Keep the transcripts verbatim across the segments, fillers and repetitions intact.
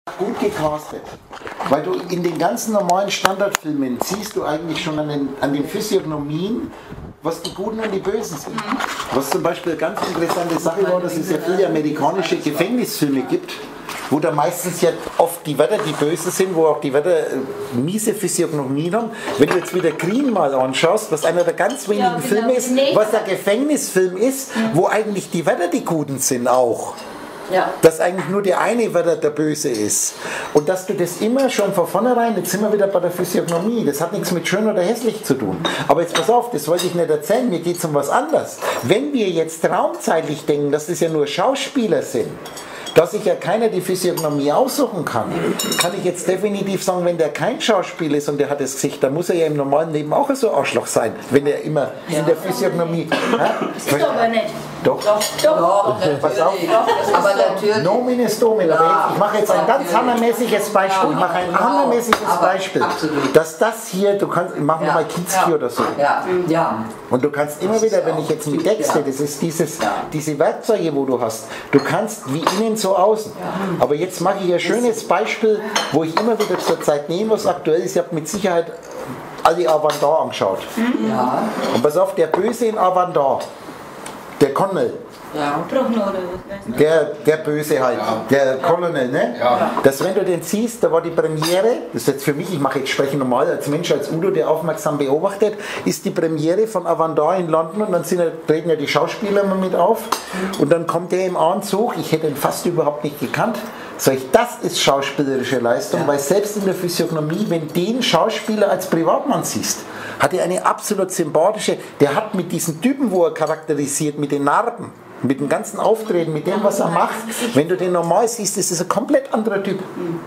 gut gecastet. Weil du in den ganzen normalen Standardfilmen siehst du eigentlich schon an den, an den Physiognomien, was die Guten und die Bösen sind. Was zum Beispiel eine ganz interessante Sache war, dass es ja viele amerikanische Gefängnisfilme gibt, wo da meistens ja oft die Wärter die Bösen sind, wo auch die Wärter äh, miese Physiognomien haben. Wenn du jetzt wieder Green mal anschaust, was einer der ganz wenigen ja, genau. Filme ist, was ein Gefängnisfilm ist, mhm. wo eigentlich die Wärter die Guten sind auch. Ja. Dass eigentlich nur der eine Wärter der Böse ist. Und dass du das immer schon von vornherein, jetzt sind wir wieder bei der Physiognomie, das hat nichts mit schön oder hässlich zu tun. Aber jetzt pass auf, das wollte ich nicht erzählen, mir geht es um was anderes. Wenn wir jetzt raumzeitlich denken, dass das ja nur Schauspieler sind, dass sich ja keiner die Physiognomie aussuchen kann, kann ich jetzt definitiv sagen, wenn der kein Schauspieler ist und der hat das Gesicht, dann muss er ja im normalen Leben auch so Arschloch sein, wenn er immer ja. in der Physiognomie... Das ist doch aber nicht. Doch. Doch. Doch. Pass auf. Doch. Aber natürlich. Nomen ist Domen. Aber ich mache jetzt ein ganz hammermäßiges Beispiel. Ich mache ein genau. hammermäßiges aber Beispiel. Absolut. Dass das hier, du kannst, machen wir ja. mal Kinski ja. oder so. Ja. Ja. Und du kannst immer wieder, wenn ich jetzt mit Texte, das ist dieses, ja. diese Werkzeuge, wo du hast, du kannst wie innen so außen. Ja. Aber jetzt mache ich ein schönes Beispiel, wo ich immer wieder zur Zeit nehme, was aktuell ist. Ich habe mit Sicherheit alle Avantar angeschaut. Ja. Und pass auf, der Böse in Avantar, der Colonel, ja. der, der Böse halt, ja. der Colonel, ne? Ja. Dass wenn du den siehst, da war die Premiere, das ist jetzt für mich, ich mache jetzt sprechen normal als Mensch, als Udo, der aufmerksam beobachtet, ist die Premiere von Avantar in London und dann sind, treten ja die Schauspieler mal mit auf und dann kommt der im Anzug, ich hätte ihn fast überhaupt nicht gekannt. Sag ich, das ist schauspielerische Leistung, ja. weil selbst in der Physiognomie, wenn den Schauspieler als Privatmann siehst, hat er eine absolut sympathische, der hat mit diesen Typen, wo er charakterisiert, mit den Narben, mit dem ganzen Auftreten, mit dem, was er macht, wenn du den normal siehst, ist es ein komplett anderer Typ.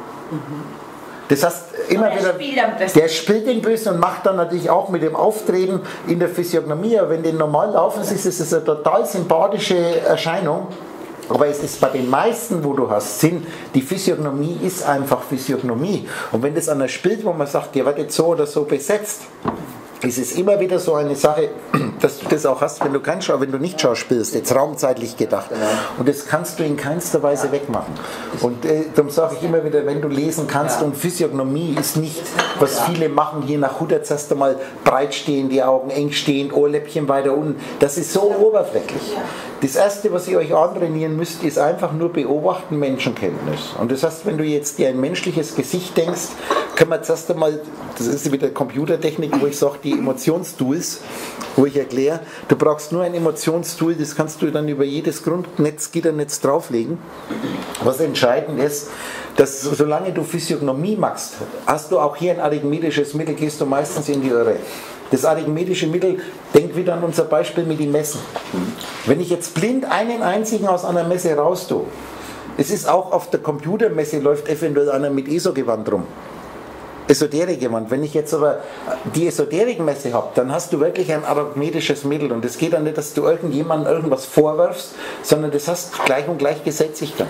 Das heißt, immer wieder, der spielt den Bösen und macht dann natürlich auch mit dem Auftreten in der Physiognomie, aber wenn den normal laufen siehst, ist es eine total sympathische Erscheinung. Aber es ist bei den meisten, wo du hast, Sinn, die Physiognomie ist einfach Physiognomie. Und wenn das einer spielt, wo man sagt, der wird jetzt so oder so besetzt, es ist immer wieder so eine Sache, dass du das auch hast, wenn du, kein Schau, wenn du nicht schauspielst, jetzt raumzeitlich gedacht. Und das kannst du in keinster Weise ja. wegmachen. Und äh, darum sage ich immer wieder, wenn du lesen kannst, ja. und Physiognomie ist nicht, was ja. viele machen, hier nach Hutter zuerst einmal breit stehen, die Augen eng stehen, Ohrläppchen weiter unten. Das ist so ja. oberflächlich. Ja. Das Erste, was ihr euch antrainieren müsst, ist einfach nur beobachten, Menschenkenntnis. Und das heißt, wenn du jetzt dir ein menschliches Gesicht denkst, können wir zuerst einmal, das ist wieder Computertechnik, wo ich sage, die Emotionstools, wo ich erkläre, du brauchst nur ein Emotionstool, das kannst du dann über jedes Grundnetz, Gitternetz drauflegen. Was entscheidend ist, dass solange du Physiognomie machst, hast du auch hier ein arithmetisches Mittel, gehst du meistens in die Irre. Das arithmetische Mittel, denk wieder an unser Beispiel mit den Messen. Wenn ich jetzt blind einen einzigen aus einer Messe raus tue, es ist auch auf der Computermesse läuft eventuell einer mit E S O-Gewand rum. Esoterik-Gewand. Wenn ich jetzt aber die Esoterikmesse habe, dann hast du wirklich ein arithmetisches Mittel und es geht dann nicht, dass du irgendjemandem irgendwas vorwirfst, sondern das hast gleich und gleich Gesetzlichkeit.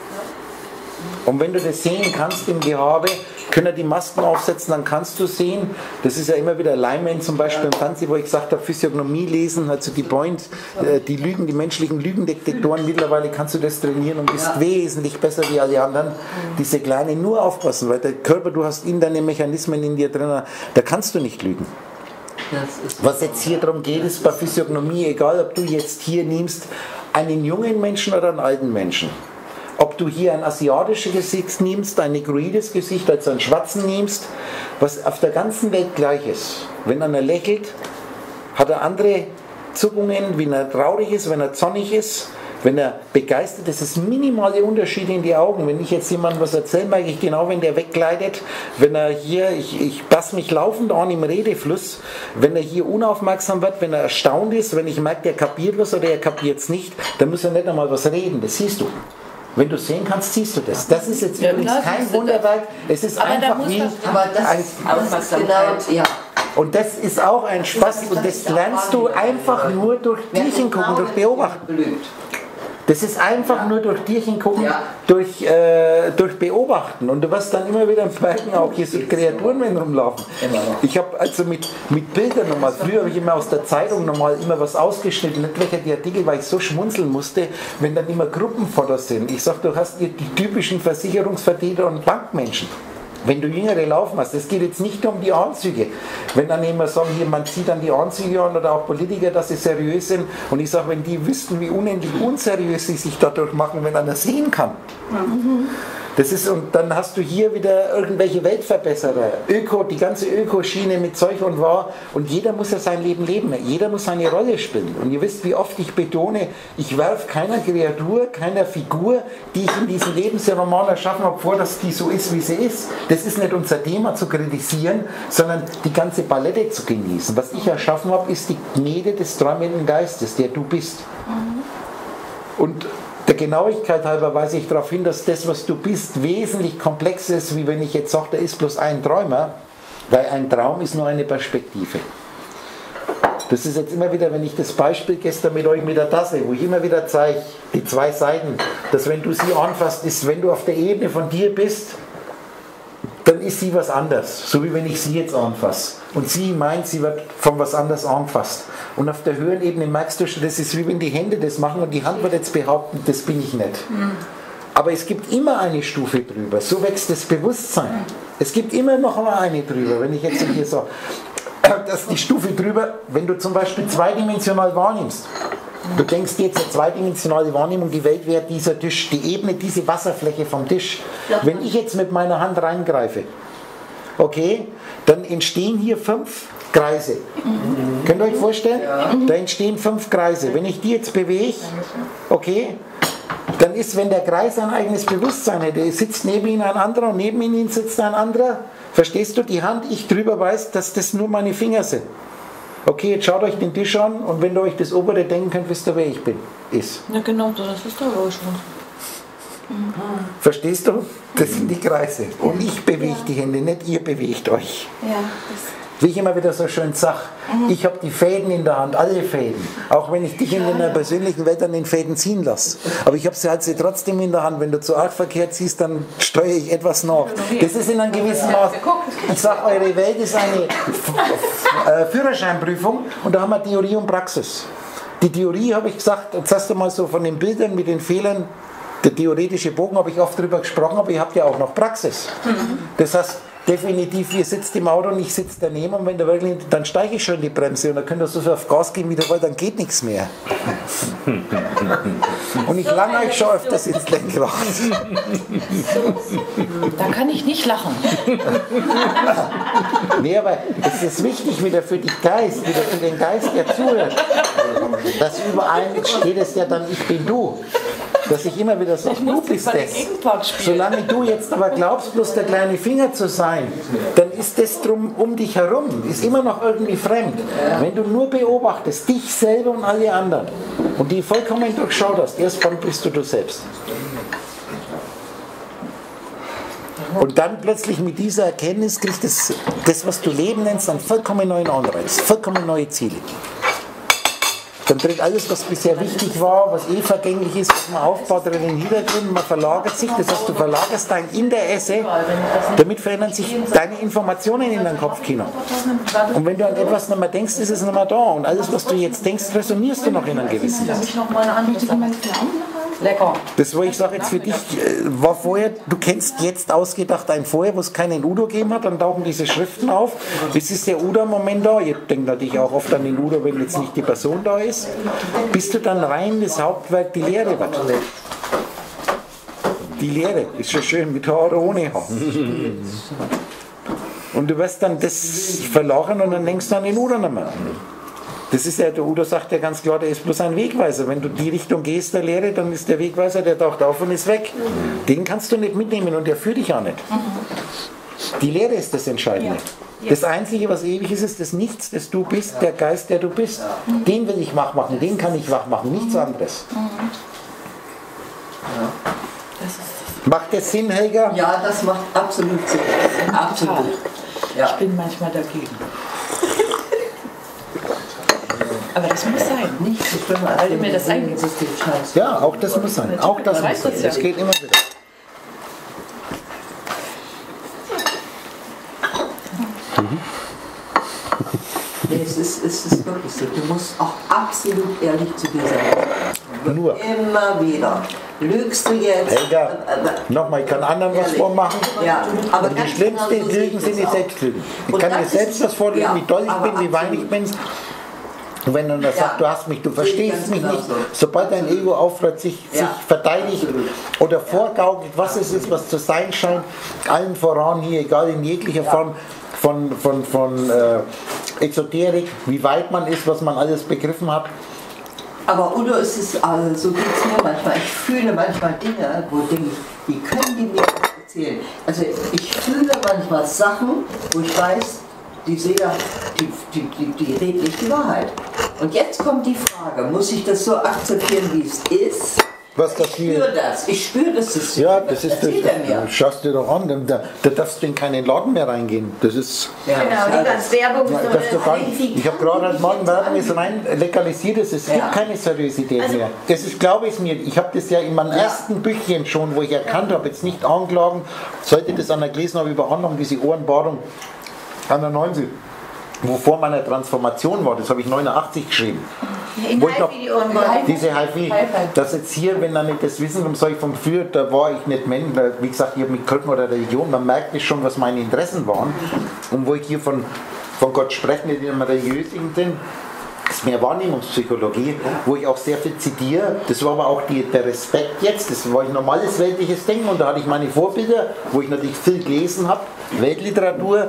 Und wenn du das sehen kannst im Gehabe, können die Masken aufsetzen, dann kannst du sehen, das ist ja immer wieder Lyman zum Beispiel im Fernsehen, wo ich gesagt habe, Physiognomie lesen, also die Point, die Lügen, die menschlichen Lügendetektoren, mittlerweile kannst du das trainieren und bist ja. wesentlich besser wie alle anderen. Diese Kleinen nur aufpassen, weil der Körper, du hast in deine Mechanismen in dir drin, da kannst du nicht lügen. Was jetzt hier darum geht, ist bei Physiognomie, egal ob du jetzt hier nimmst, einen jungen Menschen oder einen alten Menschen. Ob du hier ein asiatisches Gesicht nimmst, ein negroides Gesicht, also einen schwarzen nimmst, was auf der ganzen Welt gleich ist. Wenn einer lächelt, hat er andere Zuckungen, wenn er traurig ist, wenn er zornig ist, wenn er begeistert ist. Es sind minimale Unterschiede in die Augen. Wenn ich jetzt jemandem was erzähle, merke ich genau, wenn der weggleitet, wenn er hier, ich, ich passe mich laufend an im Redefluss, wenn er hier unaufmerksam wird, wenn er erstaunt ist, wenn ich merke, der kapiert was oder er kapiert es nicht, dann muss er nicht einmal was reden, das siehst du. Wenn du sehen kannst, siehst du das. Das ist jetzt ja, übrigens klar, kein Wunderwerk. Es ist aber einfach wie aber das ein ist genau, ja. Und das ist auch ein Spaß und das lernst du einfach nur durch Tiefengucken, durch Beobachten. Das ist einfach nur durch Tierchen gucken, Ja. durch, äh, durch Beobachten. Und du wirst dann immer wieder merken, auch hier sind Kreaturen, wenn rumlaufen. Ich habe also mit, mit Bildern nochmal, früher habe ich immer aus der Zeitung nochmal immer was ausgeschnitten, etliche die Artikel, weil ich so schmunzeln musste, wenn dann immer Gruppenfotos sind. Ich sage, du hast hier die typischen Versicherungsvertreter und Bankmenschen. Wenn du Jüngere laufen hast, es geht jetzt nicht um die Anzüge. Wenn dann immer sagen, hier, man zieht dann die Anzüge an oder auch Politiker, dass sie seriös sind. Und ich sage, wenn die wüssten, wie unendlich unseriös sie sich dadurch machen, wenn einer sehen kann. Mhm. Das ist, und dann hast du hier wieder irgendwelche Weltverbesserer, Öko, die ganze Ökoschiene mit Zeug und Wahr, und jeder muss ja sein Leben leben, jeder muss seine Rolle spielen. Und ihr wisst, wie oft ich betone, ich werfe keiner Kreatur, keiner Figur, die ich in diesem Lebensroman erschaffen habe, vor, dass die so ist, wie sie ist. Das ist nicht unser Thema zu kritisieren, sondern die ganze Palette zu genießen. Was ich erschaffen habe, ist die Gnede des träumenden Geistes, der du bist. Und der Genauigkeit halber weise ich darauf hin, dass das, was du bist, wesentlich komplexer ist, wie wenn ich jetzt sage, da ist bloß ein Träumer, weil ein Traum ist nur eine Perspektive. Das ist jetzt immer wieder, wenn ich das Beispiel gestern mit euch mit der Tasse, wo ich immer wieder zeige, die zwei Seiten, dass wenn du sie anfasst, ist, wenn du auf der Ebene von dir bist, dann ist sie was anderes, so wie wenn ich sie jetzt anfasse. Und sie meint, sie wird von was anderes angefasst. Und auf der höheren Ebene merkst du schon, das ist wie wenn die Hände das machen und die Hand wird jetzt behaupten, das bin ich nicht. Mhm. Aber es gibt immer eine Stufe drüber, so wächst das Bewusstsein. Es gibt immer noch mal eine drüber, wenn ich jetzt hier so, dass die Stufe drüber, wenn du zum Beispiel zweidimensional wahrnimmst, du denkst jetzt eine zweidimensionale Wahrnehmung, die Welt wäre dieser Tisch, die Ebene, diese Wasserfläche vom Tisch. Wenn ich jetzt mit meiner Hand reingreife, okay, dann entstehen hier fünf Kreise. Mhm. Könnt ihr euch vorstellen? Ja. Da entstehen fünf Kreise. Wenn ich die jetzt bewege, okay, dann ist, wenn der Kreis ein eigenes Bewusstsein hätte, sitzt neben ihm ein anderer und neben ihm sitzt ein anderer, verstehst du, die Hand, ich drüber weiß, dass das nur meine Finger sind. Okay, jetzt schaut euch den Tisch an und wenn ihr euch das obere denken könnt, wisst ihr, wer ich bin. Ist. Ja, genau, das ist der schon. Mhm. Verstehst du? Das sind die Kreise. Und ich bewege ja. die Hände, nicht ihr bewegt euch. Ja, wie ich immer wieder so schön sage, mhm. ich habe die Fäden in der Hand, alle Fäden. Auch wenn ich dich in deiner persönlichen Welt an den Fäden ziehen lasse. Aber ich habe sie halt sie trotzdem in der Hand. Wenn du zu arg verkehrt ziehst, dann steuere ich etwas nach. Das ist in einem gewissen Maß. Ich sage, eure Welt ist eine äh, Führerscheinprüfung und da haben wir Theorie und Praxis. Die Theorie habe ich gesagt, jetzt hast du mal so von den Bildern mit den Fehlern, der theoretische Bogen habe ich oft darüber gesprochen, aber ihr habt ja auch noch Praxis. Mhm. Das heißt, definitiv, ihr sitzt im Auto und ich sitze daneben und wenn der wirklich, dann steige ich schon die Bremse und dann könnt ihr so viel auf Gas geben, wie ihr wollt, dann geht nichts mehr. Und ich lange euch schon öfters ins Lenkrad. Da kann ich nicht lachen. Nee, aber es ist wichtig wieder für den Geist, wieder für den Geist, der zuhört. Dass überall steht es ja dann, ich bin du. Dass ich immer wieder sage, du bist das. Solange du jetzt aber glaubst, bloß der kleine Finger zu sein, dann ist das drum um dich herum, ist immer noch irgendwie fremd. Wenn du nur beobachtest, dich selber und alle anderen, und die vollkommen durchschaut hast, erst dann bist du du selbst. Und dann plötzlich mit dieser Erkenntnis kriegst du das, das, was du Leben nennst, einen vollkommen neuen Anreiz, vollkommen neue Ziele. Dann tritt alles, was bisher wichtig war, was eh vergänglich ist, was man aufbaut, in den Hintergrund, man verlagert sich, das heißt, du verlagerst dein Interesse, damit verändern sich deine Informationen in deinem Kopfkino. Und wenn du an etwas nicht mehr denkst, ist es nicht mehr da. Und alles, was du jetzt denkst, resonierst du noch in einem gewissen Maß. Lecker. Das, wo ich sage jetzt für dich, war vorher, du kennst jetzt ausgedacht ein Vorher, wo es keinen Udo gegeben hat, dann tauchen diese Schriften auf. Jetzt ist der Udo-Moment da, ihr denkt natürlich auch oft an den Udo, wenn jetzt nicht die Person da ist, bis du dann rein das Hauptwerk, die Lehre wird. Die Lehre ist schon schön, mit Haar oder ohne Haar. Und du wirst dann das verlagern und dann denkst du an den Udo nicht mehr. Das ist ja, der Udo sagt ja ganz klar, der ist bloß ein Wegweiser. Wenn du die Richtung gehst, der Lehre, dann ist der Wegweiser, der taucht auf und ist weg. Mhm. Den kannst du nicht mitnehmen und der führt dich auch nicht. Mhm. Die Lehre ist das Entscheidende. Ja. Das Einzige, was ewig ist, ist das Nichts, das du bist, der Geist, der du bist. Mhm. Den will ich wach machen, den kann ich wach machen, nichts anderes. Mhm. Ja. Das ist macht das Sinn, Helga? Ja, das macht absolut Sinn. Absolut. Ja. Ich bin manchmal dagegen. Aber das muss sein. Nicht so schlimm, als Weil du wenn mir die das sehen, eingibst. es geht scheiße. Ja, auch das muss sein. Auch das Man muss weiß sein. das ja. Das geht immer wieder. Nee, es ist, es ist wirklich so. Du musst auch absolut ehrlich zu dir sein. Nur. Immer wieder. Lügst du jetzt? Helga, Äh, äh, nochmal, ich kann anderen was Ehrlich. vormachen. Ja, aber Und die ganz schlimmsten genau so Lügen sehe sind ich die das auch. Selbstlügen. Ich Und kann das mir ist- selbst was vorlügen, ja, wie toll ich aber bin, wie wein ich absolut. bin. Und wenn du dann sagst, du hast mich, du verstehst ganz mich genau nicht, so. sobald dein Ego aufhört, sich, Ja, sich verteidigt absolut. oder vorgaukelt, was es ist, was zu sein scheint, allen voran hier, egal in jeglicher Form von, von, von äh, Esoterik, wie weit man ist, was man alles begriffen hat. Aber Udo, es ist, also, so geht es mir manchmal. Ich fühle manchmal Dinge, wo denke ich, wie können die mir das erzählen? Also ich fühle manchmal Sachen, wo ich weiß, die Seele, die, die, die, die redet nicht die Wahrheit. Und jetzt kommt die Frage, muss ich das so akzeptieren, wie es ist? Was das Ich hier spüre das, ich spüre das System. Ja, das ist das. erzählt er mir. Schaust dir doch an, da, da darfst du in keinen Laden mehr reingehen. Das ist. Ja, Genau, die alles. ganze Werbung Ja, so das doch gar nicht. Ich habe gerade heute Morgen Werbung ist rein legalisiert, es es Ja. gibt keine Seriosität Also- mehr. Das ist, glaube ich mir, ich habe das ja in meinem Ja. ersten Büchchen schon, wo ich erkannt habe, jetzt nicht anklagen, sollte das einer gelesen haben über Handlung, diese Ohrenbahrung einundneunzig, wo vor meiner Transformation war, das habe ich neunundachtzig geschrieben. In Wo ich noch- Haifi die Ohren waren. Diese Hi-Fi, das jetzt hier, wenn dann nicht das Wissen, um sage ich von früher, da war ich nicht Mensch, da- wie gesagt, ich habe mit Kulten oder Religion, man merkt nicht schon, was meine Interessen waren. Und wo ich hier von, von Gott spreche, nicht in einem religiösen Sinn, ist mehr Wahrnehmungspsychologie, wo ich auch sehr viel zitiere. Das war aber auch die, der Respekt jetzt, das war ein normales weltliches Ding und da hatte ich meine Vorbilder, wo ich natürlich viel gelesen habe, Weltliteratur.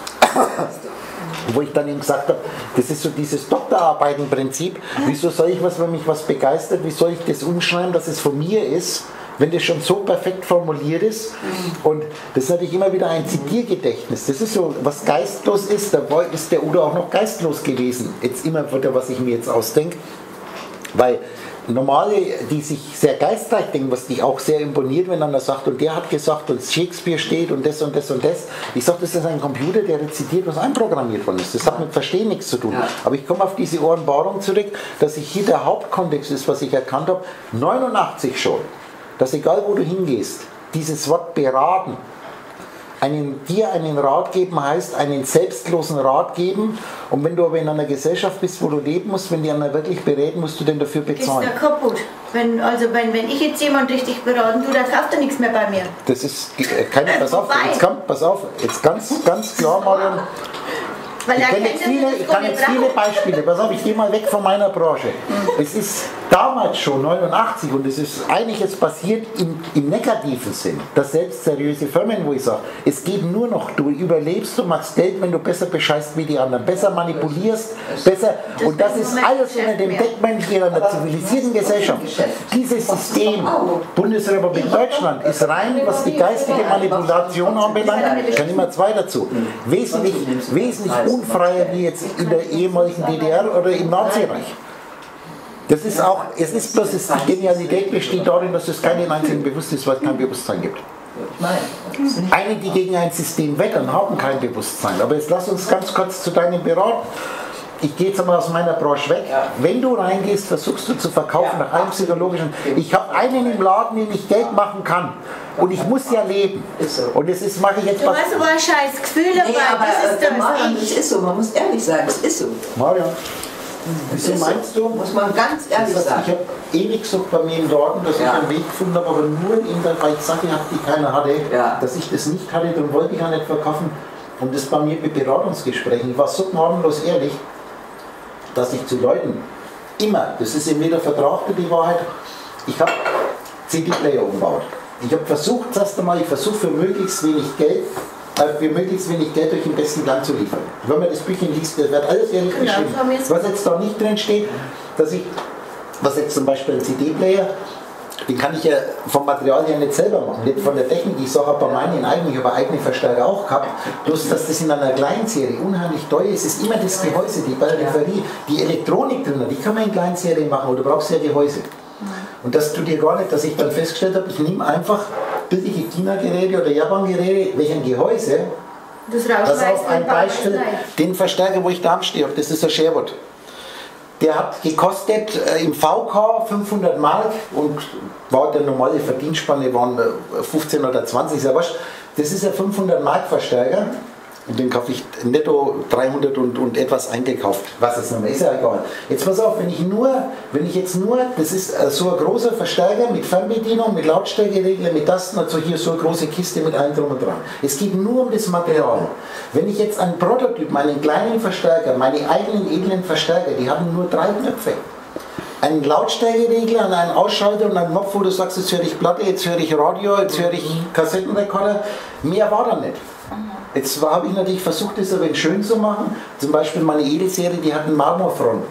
Wo ich dann ihm gesagt habe, das ist so dieses Doktorarbeitenprinzip, wieso soll ich was, wenn mich was begeistert, wie soll ich das umschreiben, dass es von mir ist, wenn das schon so perfekt formuliert ist. Und das ist natürlich immer wieder ein Zitiergedächtnis. Das ist so, was geistlos ist, da war, ist der Udo auch noch geistlos gewesen. Jetzt immer wieder, was ich mir jetzt ausdenke. Weil Normale, die sich sehr geistreich denken, was dich auch sehr imponiert, wenn einer sagt, und der hat gesagt, und Shakespeare steht und das und das und das. Ich sage, das ist ein Computer, der rezitiert, was einprogrammiert worden ist. Das hat mit Verstehen nichts zu tun. Ja. Aber ich komme auf diese Ohrenbahrung zurück, dass ich hier der Hauptkontext ist, was ich erkannt habe, neunundachtzig schon, dass egal wo du hingehst, dieses Wort beraten, einen, dir einen Rat geben heißt, einen selbstlosen Rat geben. Und wenn du aber in einer Gesellschaft bist, wo du leben musst, wenn die einer wirklich berät, musst du denn dafür Ist bezahlen. da kaputt. Wenn, also wenn, wenn ich jetzt jemand richtig beraten tue, dann kauft er nichts mehr bei mir. Das ist äh, keine, pass auf, Wobei- jetzt kommt, pass auf, jetzt ganz, ganz klar, Marion. Weil Ich, er kenn kennt jetzt ja viele, das ich kann jetzt viele Brauch. Beispiele, pass auf, ich gehe mal weg von meiner Branche. Es ist damals schon, neunundachtzig, und es ist einiges passiert im, im negativen Sinn, dass selbst seriöse Firmen, wo ich sage, es geht nur noch, du überlebst, du machst Geld, wenn du besser bescheißt wie die anderen, besser manipulierst, besser, und das ist alles unter dem Deckmäntelchen einer zivilisierten Gesellschaft. Dieses System, Bundesrepublik Deutschland, ist rein, was die geistige Manipulation anbelangt, kann immer zwei dazu, wesentlich, wesentlich unfreier wie jetzt in der ehemaligen D D R oder im Nazireich. Das ist auch, es ist bloß, es, die Genialität besteht darin, dass es keinen einzigen bewusst ist, weil es kein Bewusstsein gibt. Nein, das ist nicht. Einige, die gegen ein System wettern, haben kein Bewusstsein. Aber jetzt lass uns ganz kurz zu deinem Berat. Ich gehe jetzt einmal aus meiner Branche weg. Wenn du reingehst, versuchst du zu verkaufen nach einem psychologischen. Ich habe einen im Laden, den ich Geld machen kann. Und ich muss ja leben. Ist so. Und das ist, mache ich jetzt Du was. hast aber ein scheiß Gefühl dabei. Nee, aber das ist äh, Marion, das. es ist so, man muss ehrlich sagen, es ist so. Marion, Es wieso ist so. meinst du? Muss man ganz ehrlich Das heißt, sagen. ich habe ewig gesagt bei mir im Laden, dass Ja. ich einen Weg gefunden habe, aber nur in der, weil ich Sachen hatte, die keiner hatte, Ja. dass ich das nicht hatte, dann wollte ich auch nicht verkaufen. Und das bei mir mit Beratungsgesprächen. Ich war so gnadenlos ehrlich, dass ich zu Leuten immer, das ist entweder Vertrag oder die Wahrheit, ich habe C D-Player umgebaut. Ich habe versucht, das erste Mal, ich versuche für möglichst wenig Geld, äh, für möglichst wenig Geld euch im besten Land zu liefern. Wenn man das Büchchen liest, das wird alles ehrlich Genau, geschrieben. das haben wir jetzt Was jetzt da nicht drin steht, dass ich, was jetzt zum Beispiel ein C D-Player, den kann ich ja vom Material her nicht selber machen, nicht von der Technik. Ich sage bei meinen eigenen, ich habe eigene Verstärker auch gehabt, bloß dass das in einer Kleinserie unheimlich teuer ist. Es ist immer das Gehäuse, die Peripherie, die Elektronik drin, die kann man in Kleinserie machen, aber du brauchst ja Gehäuse. Und dass du dir gar nicht, dass ich dann festgestellt habe, ich nehme einfach billige China-Geräte oder Japan-Geräte, welchen Gehäuse, Das pass rausschmeißt auf, ein und baut Beispiel, es gleich. den Verstärker, wo ich da am stehe, das ist ein Sherwood. Der hat gekostet äh, im V K fünfhundert Mark und war der normale Verdienstspanne waren äh, fünfzehn oder zwanzig, ist ja wurscht. Das ist ein fünfhundert Mark Verstärker und den kaufe ich netto dreihundert und, und etwas eingekauft. Was ist nochmal, ist ja egal. Jetzt pass auf, wenn ich nur, wenn ich jetzt nur, das ist äh, so ein großer Verstärker mit Fernbedienung, mit Lautstärkeregler, mit Tasten, also hier so eine große Kiste mit allem drum und dran. Es geht nur um das Material. Wenn ich jetzt einen Prototyp, meinen kleinen Verstärker, meine eigenen edlen Verstärker, die haben nur drei Knöpfe. Einen Lautstärkeregler und einen Ausschalter und einen Knopf, wo du sagst, jetzt höre ich Platte, jetzt höre ich Radio, jetzt höre ich Kassettenrekorder. Mehr war da nicht. Jetzt habe ich natürlich versucht, das ein wenig schön zu machen. Zum Beispiel meine Edelserie, die hatten Marmorfronten.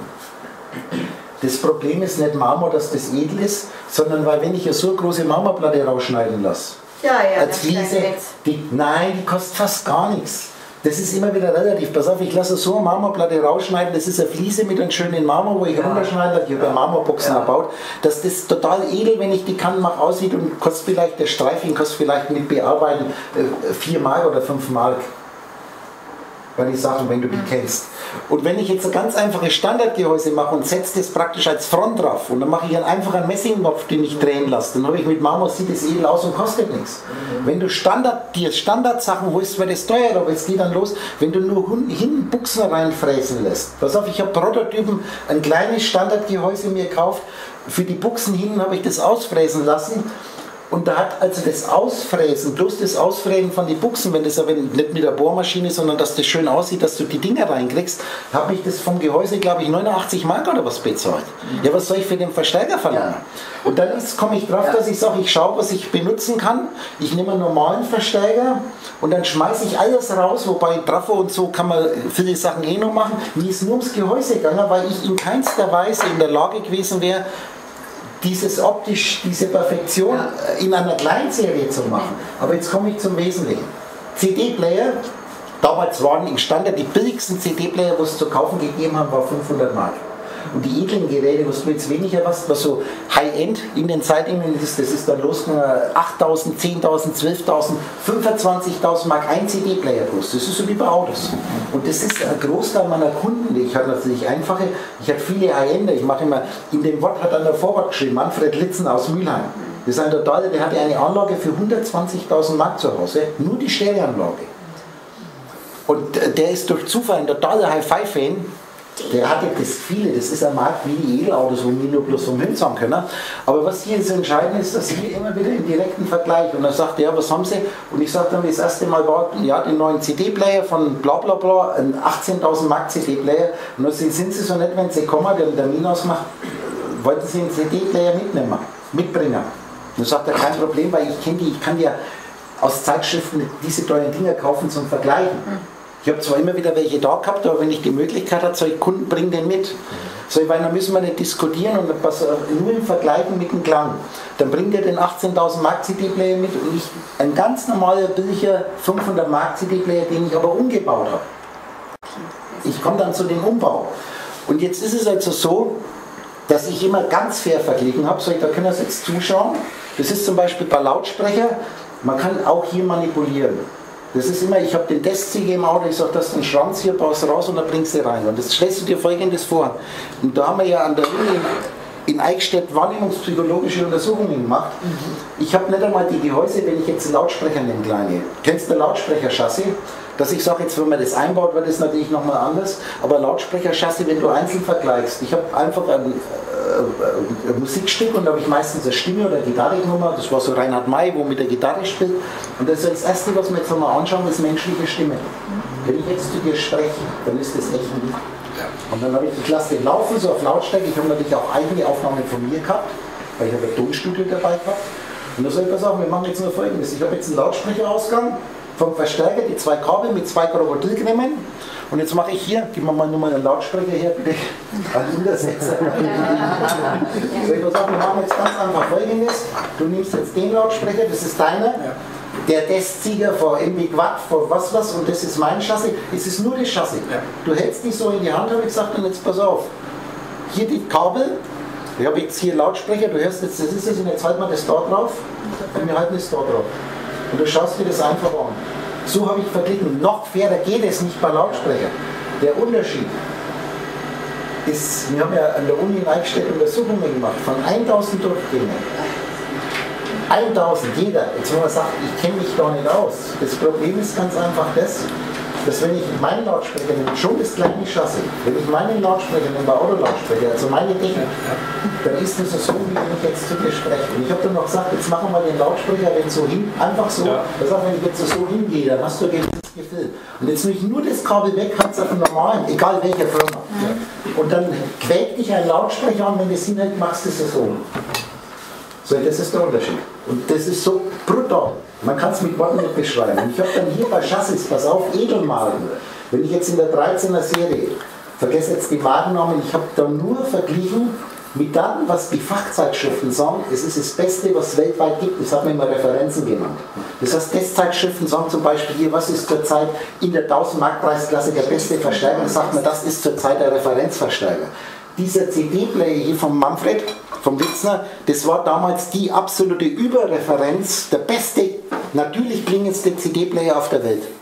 Das Problem ist nicht Marmor, dass das edel ist, sondern weil wenn ich ja so eine große Marmorplatte rausschneiden lasse, Ja, ja, als Fliese, die, nein, die kostet fast gar nichts. Das ist immer wieder relativ. Pass auf, ich lasse so eine Marmorplatte rausschneiden, das ist eine Fliese mit einem schönen Marmor, wo ich ja. runterschneide, ich habe ja Marmorboxen ja. erbaut, dass das total edel, wenn ich die Kanten mache, aussieht und kostet vielleicht, der Streifen kostet vielleicht mit Bearbeiten äh, vier Mark oder fünf Mark. Bei den Sachen, wenn du die mhm. kennst. Und wenn ich jetzt ein ganz einfaches Standardgehäuse mache und setze das praktisch als Front drauf und dann mache ich einen einfachen Messingknopf, den ich drehen lasse, dann habe ich mit Marmor, sieht das edel aus und kostet nichts. Mhm. Wenn du Standard, dir Standardsachen holst, wird das teuer, aber es geht dann los, wenn du nur hinten Buchsen reinfräsen lässt. Pass auf, ich habe Prototypen, ein kleines Standardgehäuse mir gekauft, für die Buchsen hinten habe ich das ausfräsen lassen. Und da hat also das Ausfräsen, bloß das Ausfräsen von den Buchsen, wenn das aber nicht mit der Bohrmaschine, sondern dass das schön aussieht, dass du die Dinger reinkriegst, habe ich das vom Gehäuse, glaube ich, neunundachtzig Mark oder was bezahlt. Ja, was soll ich für den Verstärker verlangen? Ja. Und dann komme ich drauf, dass ich sage, ich schaue, was ich benutzen kann. Ich nehme einen normalen Verstärker und dann schmeiße ich alles raus, wobei Trafo und so kann man viele Sachen eh noch machen. Mir ist nur ums Gehäuse gegangen, weil ich in keinster Weise in der Lage gewesen wäre, dieses optisch, diese Perfektion ja. in einer Kleinserie zu machen. Aber jetzt komme ich zum Wesentlichen. C D-Player, damals waren im Standard die billigsten C D-Player, die es zu kaufen gegeben haben, war fünfhundert Mark. Und die edlen Geräte, was du jetzt weniger was, was so High-End in den Zeitungen ist, das ist dann losgegangen achttausend, zehntausend, zwölftausend, fünfundzwanzigtausend Mark ein C D-Player bloß. Das ist so wie bei Autos. Und das ist ein Großteil meiner Kunden. Ich habe natürlich einfache, ich habe viele High-Ender. Ich mache immer, in dem Wort hat einer Vorwort geschrieben, Manfred Litzen aus Mülheim. Das ist ein totaler, der hatte eine Anlage für hundertzwanzigtausend Mark zu Hause, nur die Stereoanlage. Und der ist durch Zufall ein totaler Hi-Fi-Fan. Der hatte das viele, das ist ein Markt wie die Edelautos, wo wir nur bloß vom Hinz haben können. Aber was hier so entscheidend ist, dass wir immer wieder im direkten Vergleich. Und dann sagt er, ja, was haben Sie? Und ich sage dann, das erste Mal war, ja, den neuen C D-Player von bla bla bla, ein achtzehntausend Mark C D-Player. Und dann sind Sie so nett, wenn Sie kommen, der einen Termin ausmacht, wollten Sie einen C D-Player mitnehmen, mitbringen? Und dann sagt er, kein Problem, weil ich kenne die, ich kann ja aus Zeitschriften diese teuren Dinger kaufen zum Vergleichen. Ich habe zwar immer wieder welche da gehabt, aber wenn ich die Möglichkeit habe, sage ich, Kunden, bring den mit. So, weil dann müssen wir nicht diskutieren und nur im Vergleichen mit dem Klang. Dann bringt er den achtzehntausend Mark C D-Player mit und ich ein ganz normaler, billiger fünfhundert Mark C D-Player, den ich aber umgebaut habe. Ich komme dann zu dem Umbau. Und jetzt ist es also so, dass ich immer ganz fair verglichen habe. So, da können Sie jetzt zuschauen. Das ist zum Beispiel bei Lautsprecher. Man kann auch hier manipulieren. Das ist immer, ich habe den Testsieger im Auto, ich sage, das ist ein Schranz hier, baust raus und dann bringst du rein. Und das stellst du dir folgendes vor. Und da haben wir ja an der Uni in Eichstätt wahrnehmungspsychologische Untersuchungen gemacht. Mhm. Ich habe nicht einmal die Gehäuse, wenn ich jetzt einen Lautsprecher nehme, kleine. Kennst du Lautsprecherchassis? Dass ich sage, jetzt wenn man das einbaut, wird das natürlich nochmal anders. Aber Lautsprecherchassis, wenn du einzeln vergleichst, ich habe einfach ein, äh, ein Musikstück und da habe ich meistens eine Stimme oder eine Gitarrennummer, das war so Reinhard May, wo mit der Gitarre spielt. Und das ist das Erste, was wir jetzt nochmal anschauen, ist menschliche Stimme. Wenn ich jetzt zu dir spreche, dann ist das echt ein Lied. Und dann habe ich die Klasse laufen, so auf Lautstärke. Ich habe natürlich auch eigene Aufnahmen von mir gehabt, weil ich habe ein Tonstudio dabei gehabt. Und da soll ich pass auf, wir machen jetzt nur Folgendes. Ich habe jetzt einen Lautsprecherausgang vom Verstärker, die zwei Kabel mit zwei Krokodilklemmen. Und jetzt mache ich hier, gib mir mal nur mal einen Lautsprecher her, bitte, als Untersetzer. So, ich pass auf, wir machen jetzt ganz einfach Folgendes. Du nimmst jetzt den Lautsprecher, das ist deiner. Der Testsieger vor M B Quad, vor was was, und das ist mein Chassis. Es ist nur das Chassis. Du hältst die so in die Hand, habe ich gesagt, und jetzt pass auf. Hier die Kabel. Ich habe jetzt hier Lautsprecher, du hörst jetzt, das ist es, und jetzt halten wir das da drauf. Und wir halten das da drauf. Und du schaust dir das einfach an. So habe ich verglichen. Noch fairer geht es nicht bei Lautsprechern. Der Unterschied. ist, wir haben ja an der Uni in Eichstätt Untersuchungen gemacht von eintausend Durchgängen. eintausend, jeder. Jetzt, wenn man sagt, ich kenne mich da nicht aus. Das Problem ist ganz einfach das, dass wenn ich meinen Lautsprecher nehme, schon das gleiche Chassis, wenn ich meinen Lautsprecher nehme, bei Autolautsprecher, also meine Technik, dann ist das so, wie ich jetzt zu dir spreche. Und ich habe dann noch gesagt, jetzt machen wir den Lautsprecher, wenn so hin, einfach so, ja. Das heißt, wenn ich jetzt so hingehe, dann hast du ein gewisses Gefühl. Und jetzt nehme ich nur das Kabel weg, hat es auf dem normalen, egal welcher Firma. Ja. Und dann quält dich ein Lautsprecher an, wenn du es hinhält, machst du es so. So, das ist der Unterschied. Und das ist so brutal. Man kann es mit Worten nicht beschreiben. Und ich habe dann hier bei Chassis, pass auf, Edelmarken. Wenn ich jetzt in der dreizehner Serie, vergesse jetzt die Markennamen, ich habe da nur verglichen mit dem, was die Fachzeitschriften sagen, es ist das Beste, was es weltweit gibt. Das hat man immer Referenzen genannt. Das heißt, Testzeitschriften sagen zum Beispiel hier, was ist zurzeit in der tausend Mark Preisklasse der beste Verstärker? Dann sagt man, das ist zurzeit der Referenzverstärker. Dieser C D-Player hier von Manfred, vom Witzner, das war damals die absolute Überreferenz, der beste, natürlich klingendste C D-Player auf der Welt.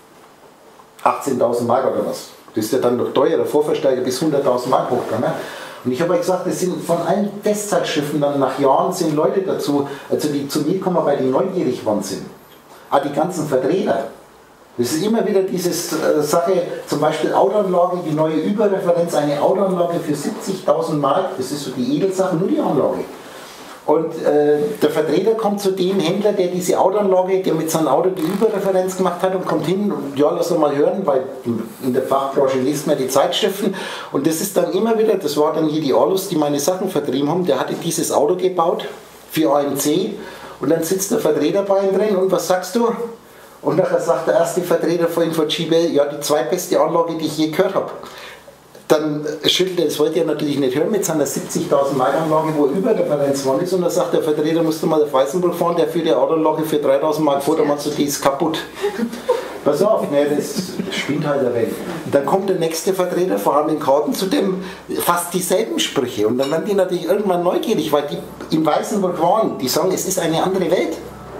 achtzehntausend Mark oder was. Das ist ja dann noch teurer, Vorverstärker bis hunderttausend Mark hochgegangen. Und ich habe euch gesagt, das sind von allen Testzeitschriften dann nach Jahren sind Leute dazu, also die zu mir kommen, weil die neugierig waren sind. Ah, die ganzen Vertreter. Das ist immer wieder diese äh, Sache, zum Beispiel Autoanlage, die neue Überreferenz, eine Autoanlage für siebzigtausend Mark, das ist so die Edelsache, nur die Anlage. Und äh, der Vertreter kommt zu dem Händler, der diese Autoanlage, der mit seinem Auto die Überreferenz gemacht hat und kommt hin und ja, lass uns mal hören, weil in der Fachbranche liest man die Zeitschriften und das ist dann immer wieder, das war dann hier die Alus, die meine Sachen vertrieben haben, der hatte dieses Auto gebaut für A M C und dann sitzt der Vertreter bei ihm drin und was sagst du? Und nachher sagt der erste Vertreter von Infogibel, ja, die zweitbeste Anlage, die ich je gehört habe. Dann schüttelt er, das wollte er natürlich nicht hören, mit seiner siebzigtausend Mark Anlage, wo Überreferenz war ist. Und dann sagt der Vertreter, musst du mal auf Weißenburg fahren, der führt die Autoanlage für dreitausend Mark vor, dann meinst du, die ist kaputt. Pass auf, ne, das spielt halt der Welt. Dann kommt der nächste Vertreter, vor allem in Karten, zu dem fast dieselben Sprüche. Und dann werden die natürlich irgendwann neugierig, weil die in Weißenburg waren, die sagen, es ist eine andere Welt.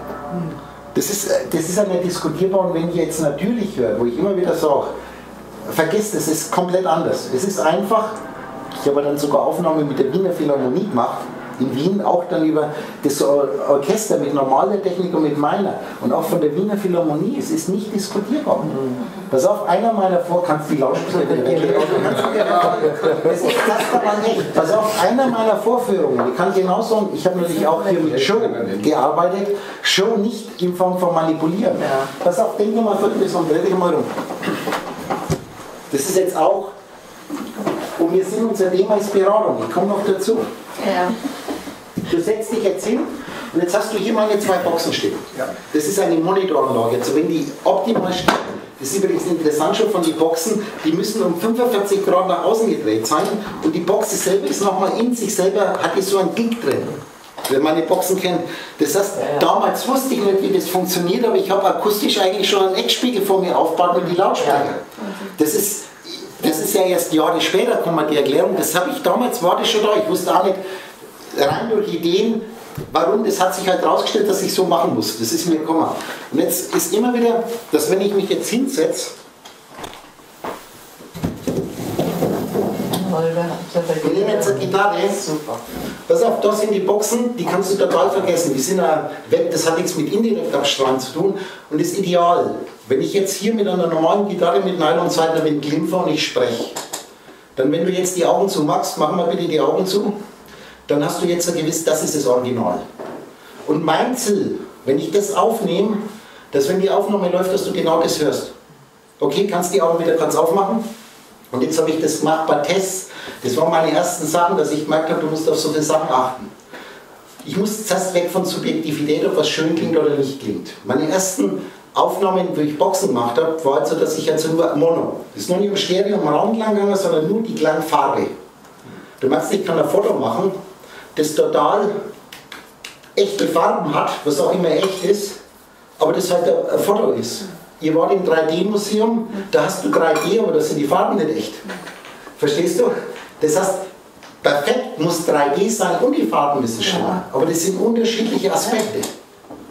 Das ist, das ist ja nicht diskutierbar und wenn ich jetzt natürlich höre, wo ich immer wieder sage, vergiss, es ist komplett anders. Es ist einfach, ich habe dann sogar Aufnahmen mit der Wiener Philharmonie gemacht, in Wien auch dann über das Orchester mit normaler Technik und mit meiner und auch von der Wiener Philharmonie, es ist nicht diskutierbar. Mhm. Pass auf, einer meiner Vor... Kannst du die Lautsprecher weglegen? Das ist das aber nicht. Pass auf, einer meiner Vorführungen, ich kann genau sagen, ich habe natürlich auch hier mit Show gearbeitet, Show nicht in Form von manipulieren. Ja. Pass auf, denk mal folgendes und dreh dich mal rum. Das ist jetzt auch, und wir sind unser Thema ist Beratung, ich komme noch dazu. Ja. Du setzt dich jetzt hin und jetzt hast du hier meine zwei Boxen stehen. Ja. Das ist eine Monitoranlage. Also wenn die optimal steht, das ist übrigens interessant schon von den Boxen, die müssen um fünfundvierzig Grad nach außen gedreht sein und die Box selber ist nochmal in sich selber, hat die so einen Klick drin. Wenn man die Boxen kennt. Das heißt, ja, ja. Damals wusste ich nicht, wie das funktioniert, aber ich habe akustisch eigentlich schon einen Eckspiegel vor mir aufgebaut und die Lautsprecher. Ja. Das ist, das ist ja erst Jahre später, kommt die Erklärung. Das habe ich damals, war das schon da. Ich wusste auch nicht, rein durch Ideen, warum, das hat sich halt rausgestellt, dass ich so machen muss. Das ist mir gekommen. Und jetzt ist immer wieder, dass wenn ich mich jetzt hinsetze, wir nehmen jetzt eine Gitarre, super. Pass auf, da sind die Boxen, die kannst du total vergessen. Die sind ein Web, das hat nichts mit Indirektabstrahlung zu tun und ist ideal. Wenn ich jetzt hier mit einer normalen Gitarre mit Nylonseiten mit Klimper und ich spreche, dann wenn du jetzt die Augen zumachst, mach mal bitte die Augen zu, dann hast du jetzt ein gewiss, das ist das Original. Und mein Ziel, wenn ich das aufnehme, dass wenn die Aufnahme läuft, dass du genau das hörst. Okay, kannst die Augen wieder kurz aufmachen? Und jetzt habe ich das gemacht bei Tests. Das waren meine ersten Sachen, dass ich gemerkt habe, du musst auf so viele Sachen achten. Ich muss zuerst weg von Subjektivität, ob was schön klingt oder nicht klingt. Meine ersten Aufnahmen, wo ich Boxen gemacht habe, war also, dass ich also nur Mono, das ist noch nicht im Stereo am Raum lang gegangen, sondern nur die Klangfarbe. Du meinst, ich kann ein Foto machen, das total echte Farben hat, was auch immer echt ist, aber das halt ein Foto ist. Ihr wart im drei D Museum, da hast du drei D, aber da sind die Farben nicht echt. Verstehst du? Das heißt, perfekt muss drei D sein und die Farben müssen stimmen. Aber das sind unterschiedliche Aspekte.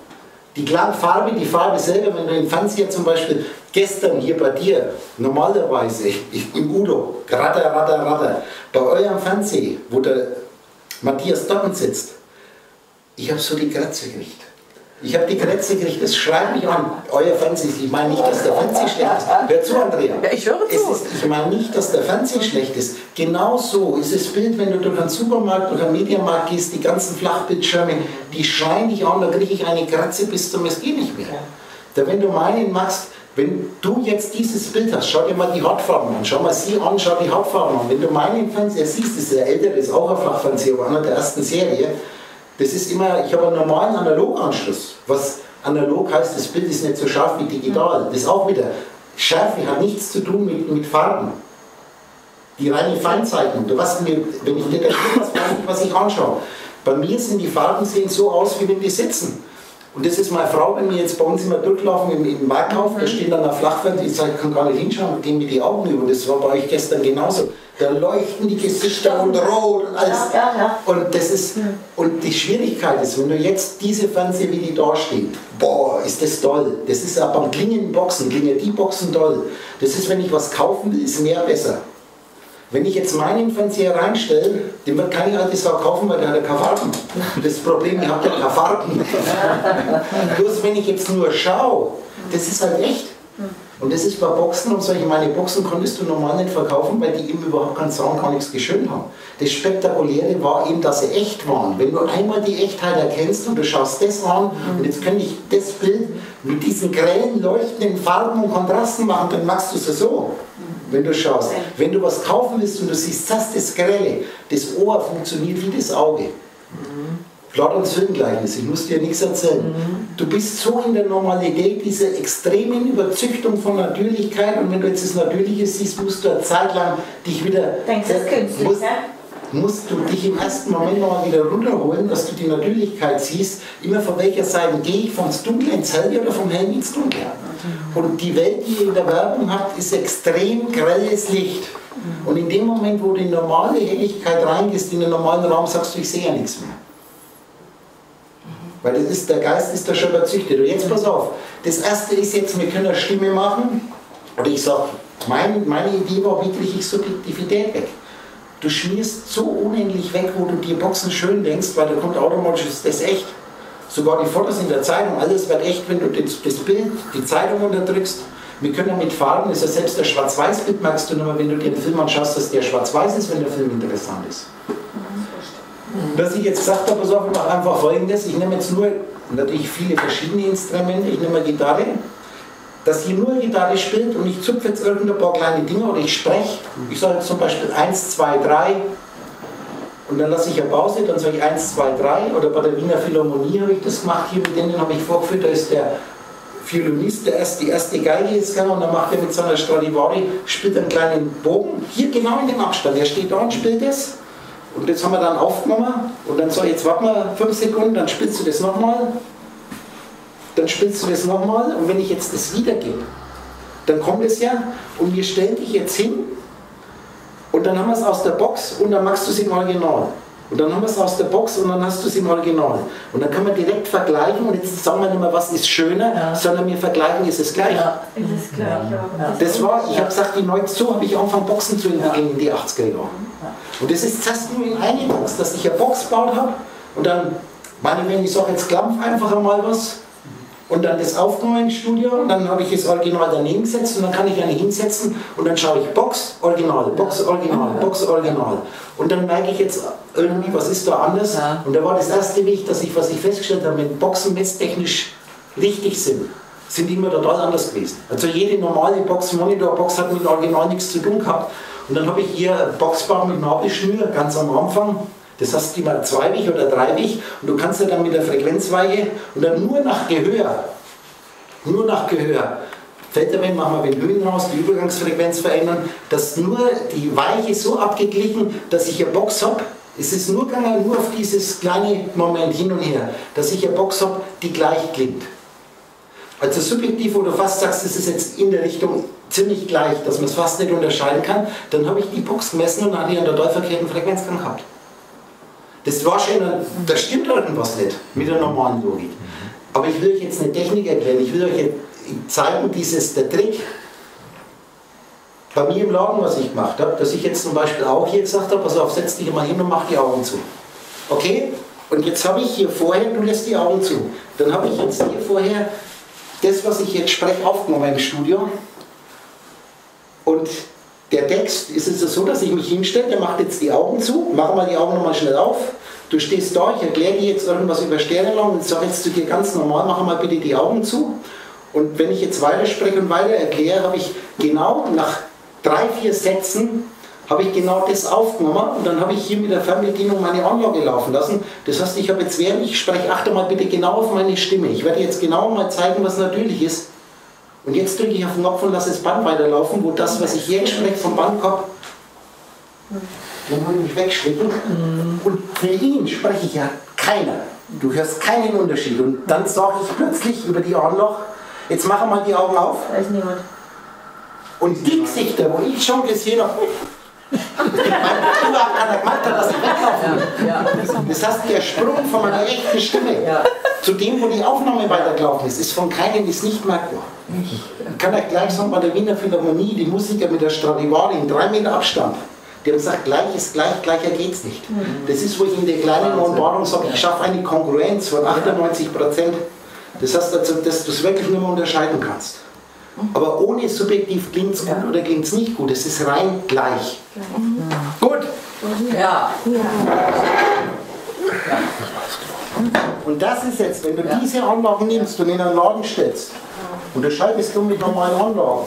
Die Klangfarbe, die Farbe selber, wenn du im Fernseher zum Beispiel gestern hier bei dir, normalerweise im Udo, ratter, ratter, ratter, bei eurem Fernseher, wo der Matthias Doppen sitzt, ich habe so die Kratze gekriegt. Ich habe die Kratze gekriegt, das schreit mich an. Euer Fernseher, ich meine nicht, dass der Fernseher schlecht ist. Hör zu, Andrea. Ja, ich höre zu. Es ist, ich meine nicht, dass der Fernseher schlecht ist. Genauso ist das Bild, wenn du durch einen Supermarkt oder einen Mediamarkt gehst, die ganzen Flachbildschirme, die schreien dich an, da kriege ich eine Kratze bis zum Es geht nicht mehr. Da, wenn du meinen machst, wenn du jetzt dieses Bild hast, schau dir mal die Hautfarben an, schau mal sie an, schau die Hautfarben an. Wenn du meinen Fernseher siehst, das ist der ältere, das ist auch ein Flachfernseher, aber einer der ersten Serie, das ist immer, ich habe einen normalen Analoganschluss. Was analog heißt, das Bild ist nicht so scharf wie digital. Das ist auch wieder, Schärfe hat nichts zu tun mit, mit Farben. Die reine Feinzeichnung, du weißt mir, wenn ich dir das was, was ich anschaue. Bei mir sind die Farben sehen so aus, wie wenn die sitzen. Und das ist meine Frau, wenn wir jetzt bei uns immer durchlaufen im, im Marktkauf, da steht dann ein Flachfernseher, ich sage, ich kann gar nicht hinschauen, und gehen mir die Augen über. Das war bei euch gestern genauso. Da leuchten die Gesichter und rot und alles. Ja, ja, ja. Und, das ist, und die Schwierigkeit ist, wenn du jetzt diese Fernseher, wie die da stehen, boah, ist das toll. Das ist auch beim klingenden Boxen, klingen die Boxen toll. Das ist, wenn ich was kaufen will, ist mehr besser. Wenn ich jetzt meinen Fernseher reinstelle, den wird keine alte Sau kaufen, weil der hat ja keine Farben. Das Problem, ihr habt ja keine Farben. Bloß wenn ich jetzt nur schaue, das ist halt echt. Und das ist bei Boxen und solche, meine Boxen konntest du normal nicht verkaufen, weil die eben überhaupt keinen Sound, gar nichts geschönt haben. Das Spektakuläre war eben, dass sie echt waren. Wenn du einmal die Echtheit erkennst und du schaust das an, und jetzt könnte ich das Bild mit diesen grellen, leuchtenden Farben und Kontrasten machen, dann machst du es so. Wenn du schaust, wenn du was kaufen willst und du siehst, das das Grelle, das Ohr funktioniert wie das Auge. Mhm. Platons Filmgleichnis, ich muss dir nichts erzählen. Mhm. Du bist so in der Normalität, dieser extremen Überzüchtung von Natürlichkeit, und wenn du jetzt das Natürliche siehst, musst du eine Zeit lang dich wieder... Denkst du, das ist künstlich, musst, ja? musst du dich im ersten Moment mal wieder runterholen, dass du die Natürlichkeit siehst, immer von welcher Seite gehe ich, vom Dunklen ins Helle oder vom Hellen ins Dunkle. Und die Welt, die ihr in der Werbung habt, ist extrem grelles Licht. Und in dem Moment, wo du in normale Helligkeit reingehst, in den normalen Raum, sagst du, ich sehe ja nichts mehr. Weil das ist, der Geist ist da schon überzüchtet. Und jetzt pass auf, das erste ist jetzt, wir können eine Stimme machen. Und ich sage, mein, meine Idee war, wie kriege ich Subjektivität weg? Du schmierst so unendlich weg, wo du die Boxen schön denkst, weil da kommt automatisch, ist das echt. Sogar die Fotos in der Zeitung, alles wird echt, wenn du das, das Bild, die Zeitung unterdrückst. Wir können ja mit Farben, ist ja selbst der Schwarz-Weiß-Bild, merkst du nur mal, wenn du dir den Film anschaust, dass der schwarz-weiß ist, wenn der Film interessant ist. Dass ich jetzt gesagt habe, pass auf, ich mache einfach Folgendes, ich nehme jetzt nur, natürlich viele verschiedene Instrumente, ich nehme eine Gitarre, dass hier nur Gitarre spielt und ich zupfe jetzt irgendein paar kleine Dinge oder ich spreche, ich sage jetzt zum Beispiel eins, zwei, drei und dann lasse ich eine Pause, dann sage ich eins, zwei, drei oder bei der Wiener Philharmonie habe ich das gemacht, hier mit denen habe ich vorgeführt, da ist der Violinist, der erst die erste Geige jetzt kann und dann macht er mit seiner Stradivari, spielt einen kleinen Bogen, hier genau in dem Abstand, der steht da und spielt das. Und jetzt haben wir dann aufgenommen und dann so, jetzt warten wir fünf Sekunden, dann spielst du das nochmal, dann spielst du das nochmal und wenn ich jetzt das wiedergebe, dann kommt es ja und wir stellen dich jetzt hin und dann haben wir es aus der Box und dann machst du es im Original. Und dann haben wir es aus der Box und dann hast du es im Original. Und dann kann man direkt vergleichen und jetzt sagen wir nicht mehr, was ist schöner, ja, sondern wir vergleichen, ist es gleich. Ja, ist es gleich. Ja. Das war, ich habe gesagt, die neun, so habe ich angefangen Boxen zu entwickeln in die achtziger Jahre. Und das ist fast nur in eine Box, dass ich eine Box gebaut habe und dann, meine, wenn ich sage, jetzt klampf einfach einmal was und dann das aufgenommen im Studio und dann habe ich das Original daneben gesetzt und dann kann ich eine hinsetzen und dann schaue ich Box, Original, Box, Original, Box, Original. Und dann merke ich jetzt irgendwie, was ist da anders. Und da war das erste Weg, dass ich, was ich festgestellt habe, wenn Boxen messtechnisch richtig sind, sind die immer total anders gewesen. Also jede normale Box, Monitorbox hat mit dem Original nichts zu tun gehabt. Und dann habe ich hier ein Boxbau mit Nabelschnür, ganz am Anfang. Das heißt immer zweiweg oder dreiweg. Und du kannst ja dann mit der Frequenzweiche und dann nur nach Gehör, nur nach Gehör, Feldtermin machen wir den Höhen raus, die Übergangsfrequenz verändern, dass nur die Weiche so abgeglichen, dass ich eine Box habe. Es ist nur gegangen, nur auf dieses kleine Moment hin und her, dass ich eine Box habe, die gleich klingt. Also subjektiv, wo du fast sagst, das ist jetzt in der Richtung ziemlich gleich, dass man es fast nicht unterscheiden kann, dann habe ich die Box gemessen und dann hatte ich einen total verkehrten Frequenzgang gehabt. Das war schon, da stimmt irgendwas nicht mit der normalen Logik. Aber ich will euch jetzt eine Technik erklären. Ich will euch jetzt zeigen, dieses, der Trick bei mir im Laden, was ich gemacht habe, dass ich jetzt zum Beispiel auch hier gesagt habe, pass auf, setz dich mal hin und mach die Augen zu. Okay? Und jetzt habe ich hier vorher, du lässt die Augen zu, dann habe ich jetzt hier vorher das, was ich jetzt spreche, aufgenommen im Studio. Und der Text ist es so, dass ich mich hinstelle, der macht jetzt die Augen zu, mach mal die Augen nochmal schnell auf. Du stehst da, ich erkläre dir jetzt irgendwas über Sternenlang und sage jetzt zu dir ganz normal, mach mal bitte die Augen zu. Und wenn ich jetzt weiter spreche und weiter erkläre, habe ich genau nach drei, vier Sätzen habe ich genau das aufgenommen und dann habe ich hier mit der Fernbedienung meine Anlage laufen lassen. Das heißt, ich habe jetzt, während ich spreche, achte mal bitte genau auf meine Stimme. Ich werde jetzt genau mal zeigen, was natürlich ist. Und jetzt drücke ich auf den Knopf und lasse das Band weiterlaufen, wo das, was ich jetzt spreche, vom Band kommt, dann würde ich wegschlicken. Und für ihn spreche ich ja keiner. Du hörst keinen Unterschied. Und dann sage ich plötzlich über die Anlage, jetzt machen wir die Augen auf. Da ist niemand. Und die Gesichter, wo ich schon gesehen habe, überhaupt keiner gemacht hat, dass ich weglaufen will. Ja, ja. Das heißt, der Sprung von meiner echten Stimme Ja. zu dem, wo die Aufnahme weitergelaufen ist, ist von keinem ist nicht merkbar. Ich kann euch gleich sagen, bei der Wiener Philharmonie, die Musiker mit der Stradivari in drei Meter Abstand, die haben gesagt, gleich ist gleich, gleicher geht's nicht. Das ist, wo ich in der kleinen Offenbarung sage, ich schaffe eine Kongruenz von achtundneunzig Prozent. Das heißt, also, dass du es wirklich nur mal unterscheiden kannst. Aber ohne subjektiv klingt es gut Ja. oder klingt es nicht gut. Es ist rein gleich. Ja. Gut. Ja. Und das ist jetzt, wenn du Ja. diese Anlagen nimmst und in einen Laden stellst, unterscheidest du mit normalen Anlagen.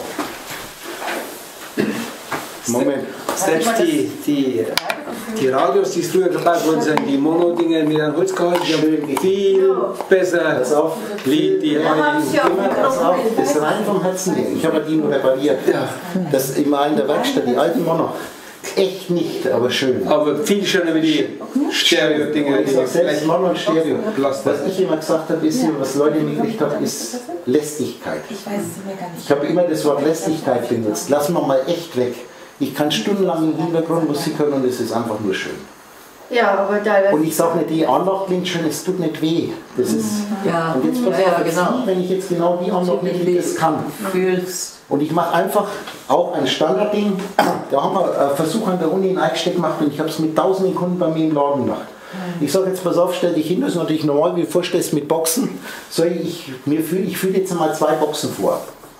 Moment. Selbst die, die, die Radios, die früher gebaut worden sind, die Mono-Dinger mit einem Holzgehalt, die haben viel besser Pass auf. Lied, die haben sie auch Immer, pass auf, das ist rein vom Herzen her. Ich habe die nur repariert. Das ist immer in der Werkstatt, die alten Mono. Echt nicht, aber schön. aber viel schöner wie die Stereo-Dinger. Ich sage selbst Mono und Stereo. Blaster. Was ich immer gesagt habe, ist, was Leute mitgekriegt haben, ist Lästigkeit. Ich weiß es mir gar nicht. Ich habe immer das Wort Lästigkeit benutzt. Lassen wir mal echt weg. Ich kann stundenlang im Hintergrund Musik hören und es ist einfach nur schön. Ja, aber teilweise. Und ich sage nicht, die Anlage klingt schön, es tut nicht weh. Das ist, Ja. und jetzt pass Ja, auf, ja, jetzt genau. nie, wenn ich jetzt genau die Anlage nehme, die das kann. Fühlst. Und ich mache einfach auch ein Standardding. Da haben wir einen Versuch an der Uni in Eichstätt gemacht und ich habe es mit tausenden Kunden bei mir im Laden gemacht. Ich sage jetzt, pass auf, stell dich hin, das ist natürlich normal, wie du vorstellst mit Boxen. So, ich mir fühl, ich fühle jetzt mal zwei Boxen vor.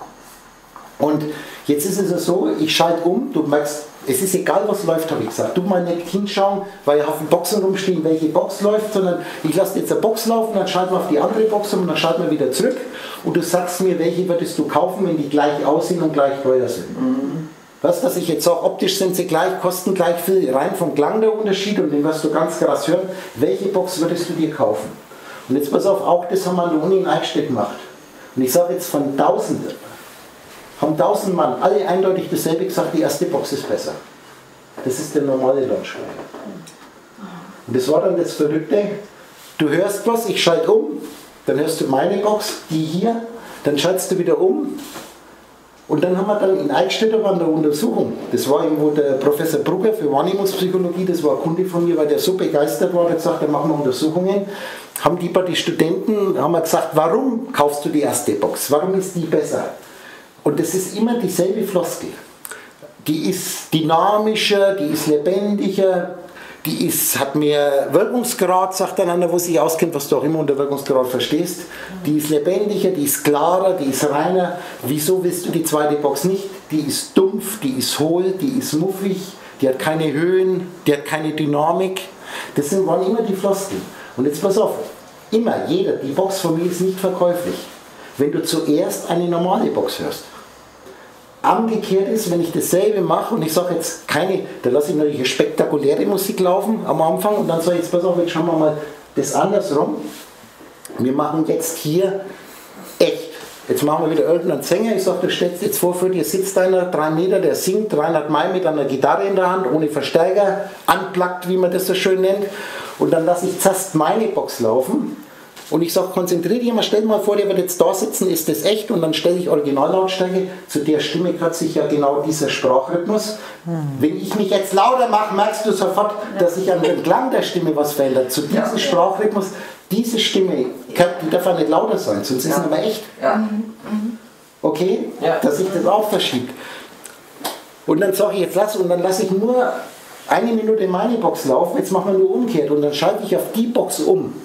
Und jetzt ist es so, ich schalte um, du merkst, es ist egal, was läuft, habe ich gesagt. Du mal nicht hinschauen, weil ich auf den Boxen rumstehen, welche Box läuft, sondern ich lasse jetzt eine Box laufen, dann schalten wir auf die andere Box um und dann schalten wir wieder zurück. Und du sagst mir, welche würdest du kaufen, wenn die gleich aussehen und gleich teuer sind. Mhm. Was, dass ich jetzt sage, optisch sind sie gleich, kosten gleich viel, rein vom Klang der Unterschied und den wirst du ganz krass hören. Welche Box würdest du dir kaufen? Und jetzt pass auf, auch das haben wir an der Uni in Eichstätt gemacht. Und ich sage jetzt von Tausenden, haben tausend Mann alle eindeutig dasselbe gesagt, die erste Box ist besser. Das ist der normale Lautstärke. Und das war dann das Verrückte, du hörst was, ich schalte um, dann hörst du meine Box, die hier, dann schaltest du wieder um. Und dann haben wir dann in Eichstätt war eine Untersuchung. Das war irgendwo der Professor Brugger für Wahrnehmungspsychologie, das war ein Kunde von mir, weil der so begeistert war, der hat gesagt, da machen wir Untersuchungen. Haben die bei den Studenten, haben wir gesagt, warum kaufst du die erste Box? Warum ist die besser? Und das ist immer dieselbe Floskel. Die ist dynamischer, die ist lebendiger, die ist, hat mehr Wirkungsgrad, sagt dann einer, wo sich auskennt, was du auch immer unter Wirkungsgrad verstehst. Die ist lebendiger, die ist klarer, die ist reiner. Wieso willst du die zweite Box nicht? Die ist dumpf, die ist hohl, die ist muffig, die hat keine Höhen, die hat keine Dynamik. Das sind, waren immer die Floskeln. Und jetzt pass auf, immer, jeder, die Box von mir ist nicht verkäuflich. Wenn du zuerst eine normale Box hörst. Umgekehrt ist, wenn ich dasselbe mache und ich sage jetzt keine, da lasse ich natürlich eine spektakuläre Musik laufen am Anfang und dann sage ich jetzt, pass auf, jetzt schauen wir mal das andersrum. Wir machen jetzt hier echt. Jetzt machen wir wieder irgendeinen Sänger. Ich sage, du stellst jetzt vor, für dir sitzt einer, drei Meter, der singt, dreihundert Meilen mit einer Gitarre in der Hand, ohne Verstärker, unplugged, wie man das so schön nennt. Und dann lasse ich zuerst meine Box laufen Und ich sage, konzentriere dich mal, stell dir mal vor, der wird jetzt da sitzen, ist das echt? Und dann stelle ich Originallautstärke, zu der Stimme gehört sich ja genau dieser Sprachrhythmus. Hm. Wenn ich mich jetzt lauter mache, merkst du sofort, dass sich an dem Klang der Stimme was verändert. Zu diesem ja. Sprachrhythmus, diese Stimme, die darf auch nicht lauter sein, sonst ja. ist sie aber echt. Ja. Okay? Ja. Dass sich das auch verschiebt. Und dann sage ich, jetzt lass, und dann lasse ich nur eine Minute meine Box laufen, jetzt machen wir nur umgekehrt und dann schalte ich auf die Box um,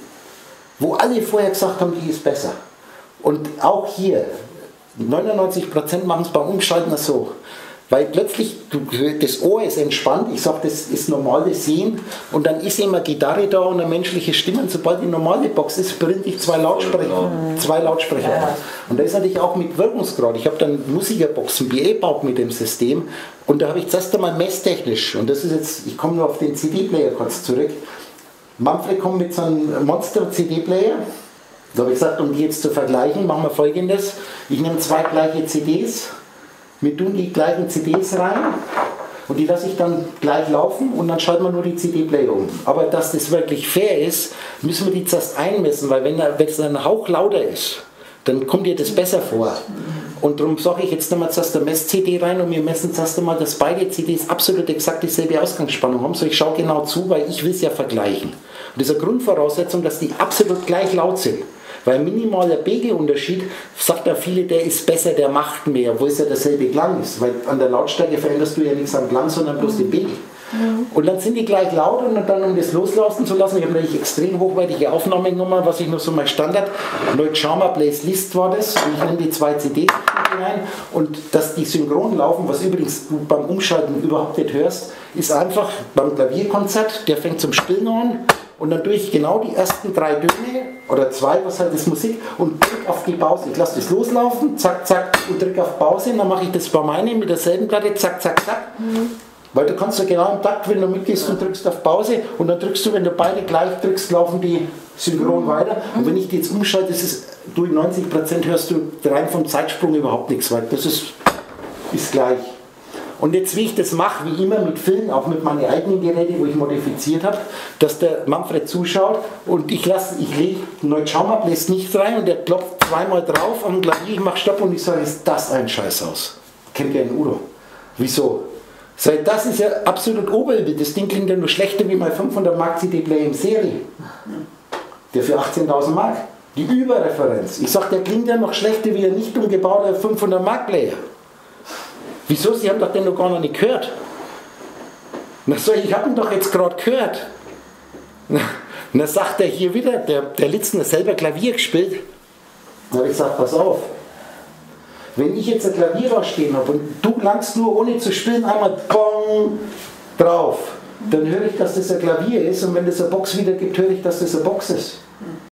wo alle vorher gesagt haben, die ist besser. Und auch hier, neunundneunzig Prozent machen es beim Umschalten so. Weil plötzlich, du, das Ohr ist entspannt, ich sage, das ist normales Sehen und dann ist immer Gitarre da und eine menschliche Stimme und sobald die normale Box ist, brinde ich zwei Lautsprecher. Zwei Lautsprecher. Ja. Und da ist natürlich auch mit Wirkungsgrad. Ich habe dann Musikerboxen gebaut mit dem System und da habe ich zuerst einmal messtechnisch, und das ist jetzt, ich komme nur auf den C D-Player kurz zurück. Manfred kommt mit so einem Monster-C D-Player. Da habe ich gesagt, um die jetzt zu vergleichen, machen wir Folgendes. Ich nehme zwei gleiche C Ds. Wir tun die gleichen C Ds rein und die lasse ich dann gleich laufen und dann schalten wir nur die C D-Player um. Aber dass das wirklich fair ist, müssen wir die zuerst einmessen, weil wenn es ein Hauch lauter ist, dann kommt dir das besser vor. Und darum sage ich jetzt nochmal zuerst der Mess-C D rein und wir messen zuerst einmal, dass beide C Ds absolut exakt dieselbe Ausgangsspannung haben. So, ich schaue genau zu, weil ich will es ja vergleichen. Und das ist eine Grundvoraussetzung, dass die absolut gleich laut sind. Weil minimaler Pegelunterschied, sagt ja viele, der ist besser, der macht mehr, obwohl es ja derselbe Klang ist. Weil an der Lautstärke veränderst du ja nichts am Klang, sondern bloß den Pegel. Mhm. Und dann sind die gleich laut und dann, um das loslaufen zu lassen, ich habe natürlich extrem hochwertige Aufnahmen genommen, was ich noch so mal Standard, Lloyd Charmer Plays List war das, und ich nehme die zwei C Ds rein und dass die synchron laufen, was übrigens du beim Umschalten überhaupt nicht hörst, ist einfach beim Klavierkonzert, der fängt zum Spielen an und dann tue ich genau die ersten drei Töne oder zwei, was halt ist Musik, und drücke auf die Pause. Ich lasse das loslaufen, zack, zack, und drücke auf Pause, und dann mache ich das bei meinen mit derselben Platte, zack, zack, zack. Mhm. Weil du kannst ja genau im Takt, wenn du mitgehst und drückst auf Pause und dann drückst du, wenn du beide gleich drückst, laufen die synchron weiter. Und wenn ich die jetzt umschalte, ist es, du in neunzig Prozent hörst du rein vom Zeitsprung überhaupt nichts, weil das ist, ist gleich. Und jetzt, wie ich das mache, wie immer mit Filmen, auch mit meinen eigenen Geräten, wo ich modifiziert habe, dass der Manfred zuschaut und ich lasse, ich lege Lloyd Charmer Plays nicht rein und der klopft zweimal drauf am Klavier, ich mache Stopp und ich sage, ist das ein Scheiß aus? Kennt ihr einen Udo? Wieso? Seit das ist ja absolut Oberlbe. Das Ding klingt ja nur schlechter wie mein fünfhundert Mark C D-Player in Serie. Der für achtzehntausend Mark. Die Überreferenz. Ich sage, der klingt ja noch schlechter wie ein nicht umgebauter fünfhundert Mark Player. Wieso? Sie haben doch den noch gar noch nicht gehört. Na so, ich habe ihn doch jetzt gerade gehört. Na, na sagt er hier wieder, der, der Litzner selber Klavier gespielt. Da habe ich gesagt, pass auf. Wenn ich jetzt ein Klavier da stehen habe und du klangst nur ohne zu spielen einmal bong drauf, dann höre ich, dass das ein Klavier ist und wenn das eine Box wiedergibt, höre ich, dass das eine Box ist.